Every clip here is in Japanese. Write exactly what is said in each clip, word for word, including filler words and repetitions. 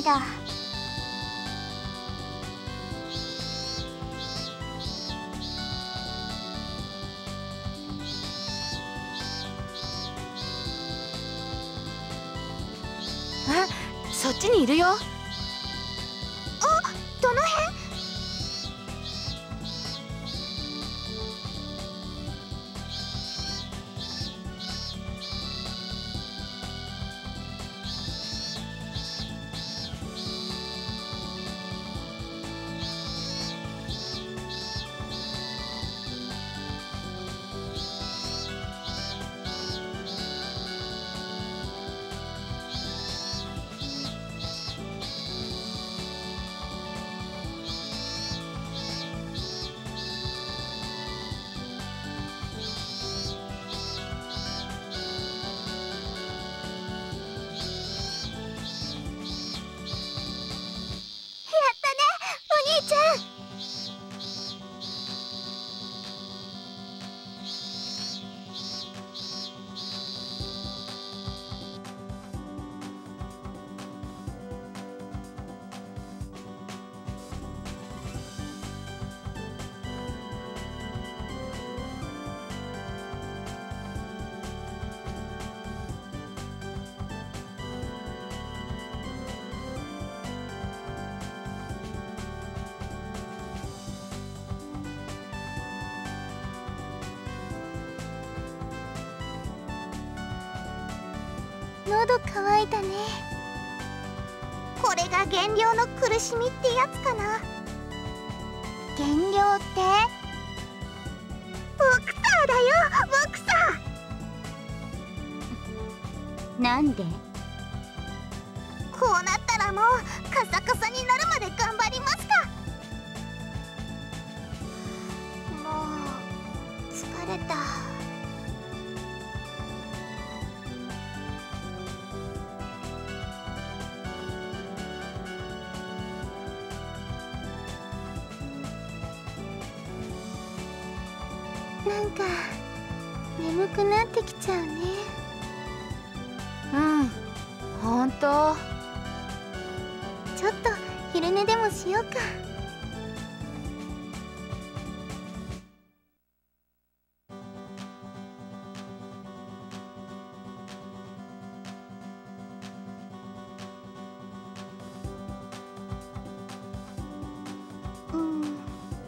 だ。 あ、そっちにいるよ。 あ、どの辺？喉乾いたね。これが減量の苦しみってやつかな。減量ってボクサーだよ、ボクサー。なんで？こうなったらもうカサカサになるまで頑張りますか。もう疲れた。なんか眠くなってきちゃうね。 うん、ほんと。 ちょっと昼寝でもしようか。うん。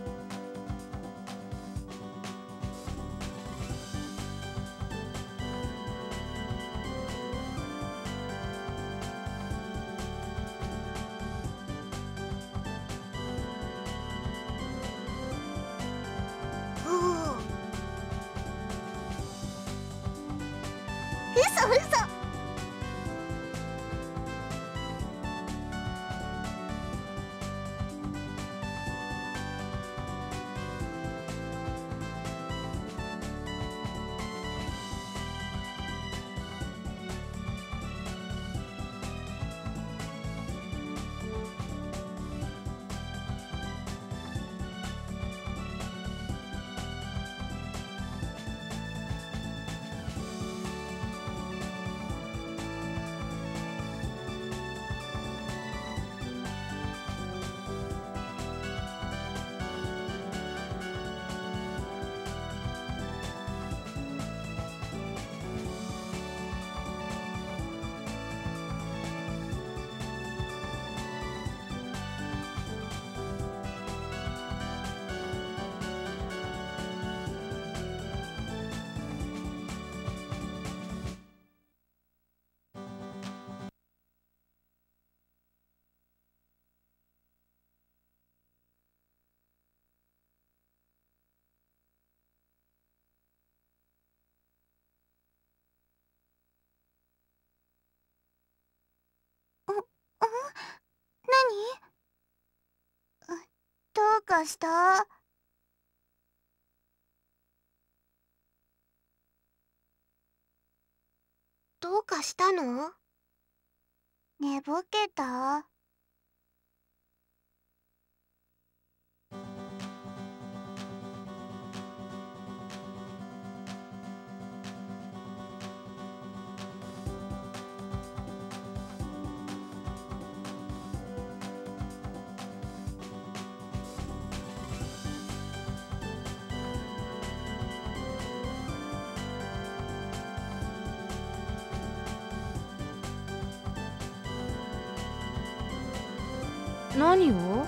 嘘嘘。何？どうかした？どうかしたの？寝ぼけた？ 何を？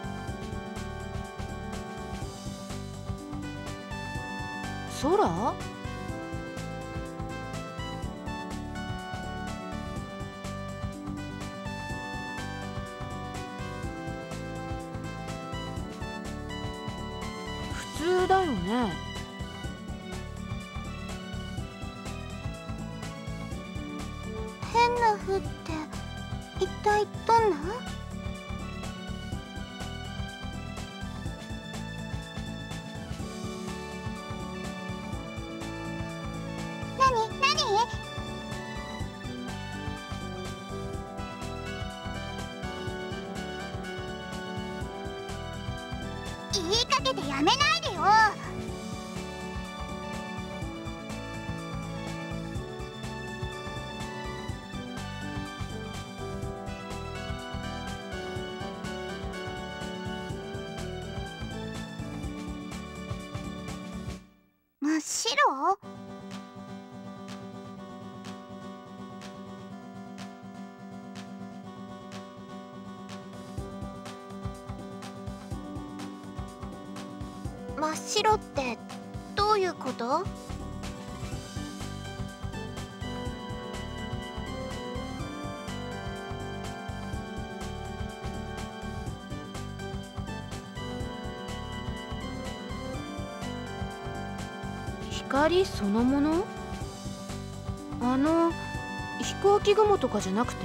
空？普通だよね。 変な風って一体どんな？なになに？言いかけてやめないでよ。真っ白？真っ白ってどういうこと？ 光そのもの？あの飛行機雲とかじゃなくて？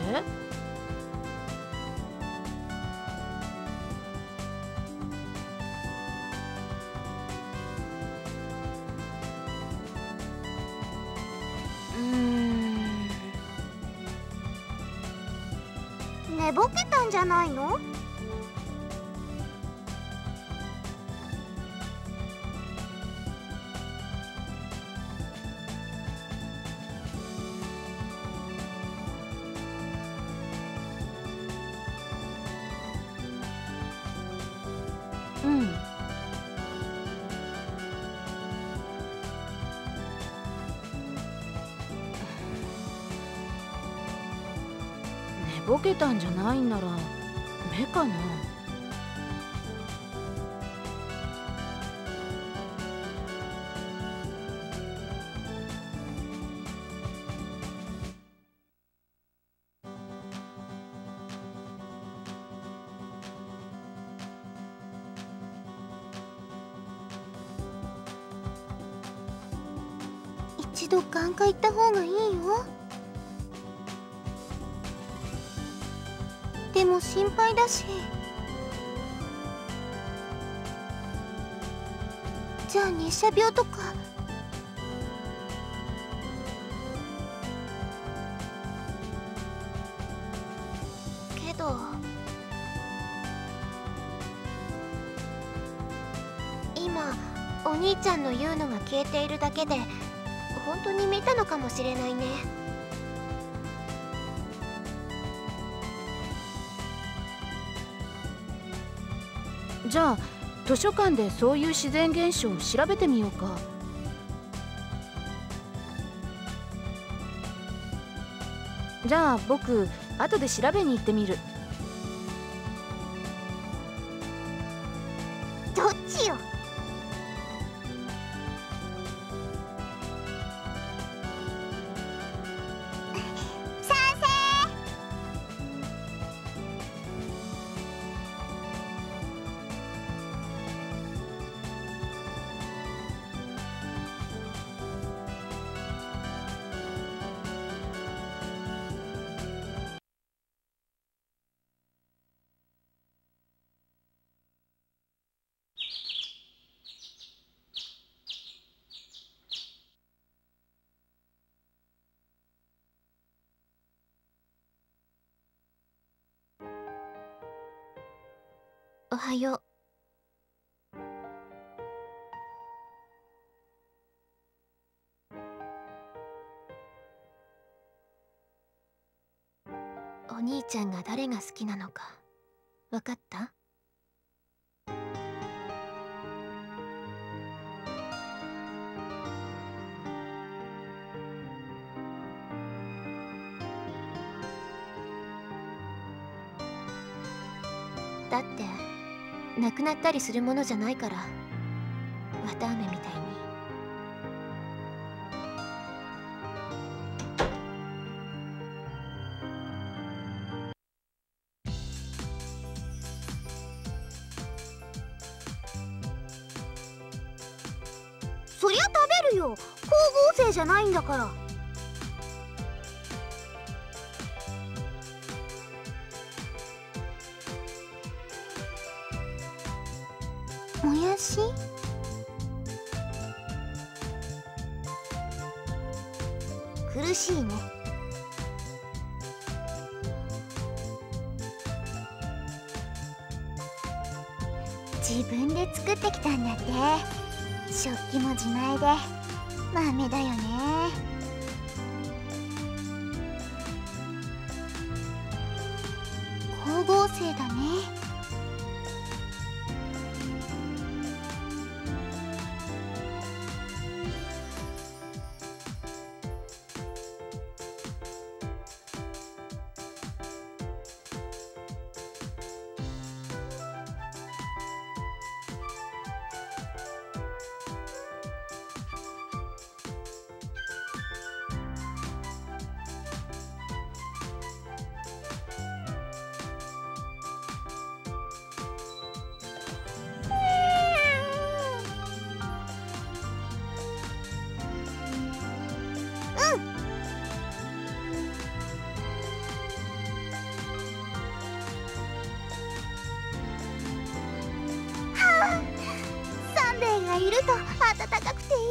うーん。 寝ぼけたんじゃないの？ うん。寝ぼけたんじゃないんなら目かな。 一度眼科行った方がいいよ。でも心配だし。じゃあ日射病とか。けど今お兄ちゃんの言うのが消えているだけで本当に見たのかもしれないね。 じゃあ図書館でそういう自然現象を調べてみようか。じゃあ僕後で調べに行ってみる。 どっちよ。賛成。おはよう。お兄ちゃんが誰が好きなのか分かった？ ったってなくなったりするものじゃないから、綿あめみたいに。 そりゃ食べるよ、光合成じゃないんだから。もやし？苦しいね。自分で作ってきたんだって。食器も自前で豆だよね。光合成だね。サンデーがいると暖かくていいに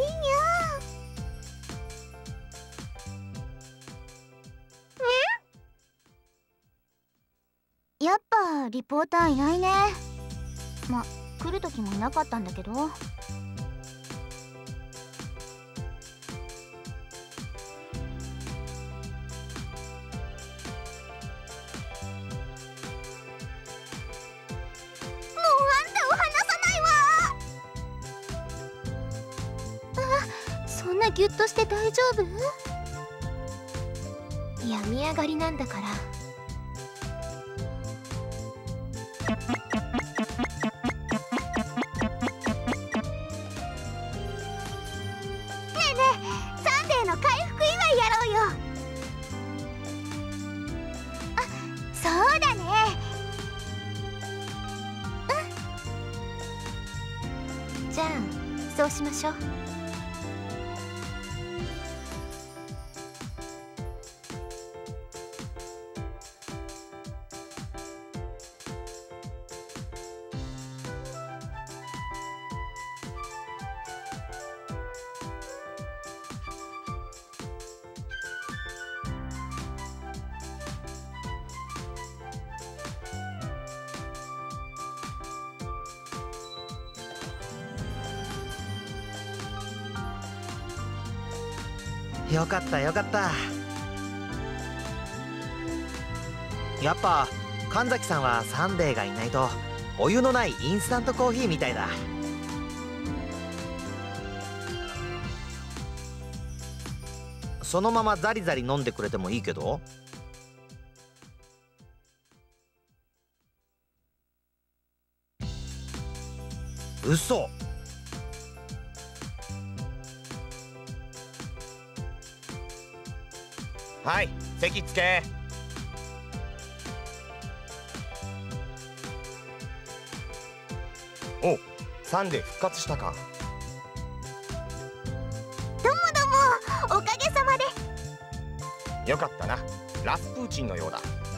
ゃ。やっぱリポーターいないね。ま、来る時もいなかったんだけど。そんなギュッとして大丈夫？ 病み上がりなんだから。 ねえねえ、サンデーの回復祝いやろうよ。あ、そうだね。 うん。じゃあそうしましょう。 よかったよかった。やっぱ神崎さんはサンデーがいないとお湯のないインスタントコーヒーみたいだ。そのままザリザリ飲んでくれてもいいけど。嘘。 はい、席つけ。お、サンデー復活したか。 どうもどうも、おかげさまで。 よかったな、ラスプーチンのようだ。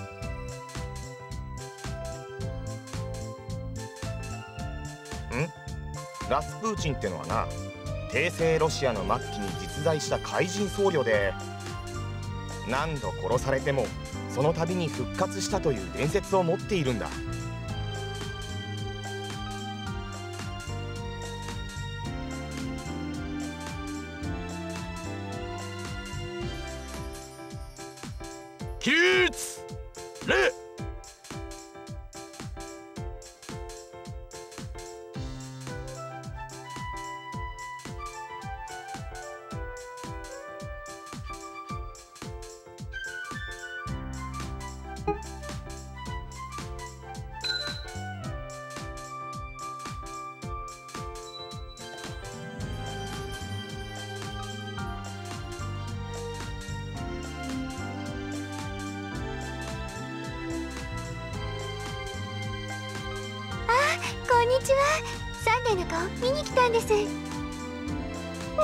ん？ラスプーチンってのはな、帝政ロシアの末期に実在した怪人僧侶で、何度殺されてもその度に復活したという伝説を持っているんだ。起立礼。 んにちは。サンデーの顔見に来たんです。ねえ。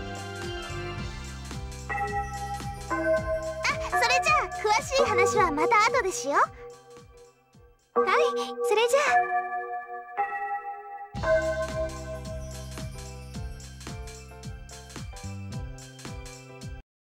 あ、それじゃあ詳しい話はまた後でしよう。はい、それじゃあ。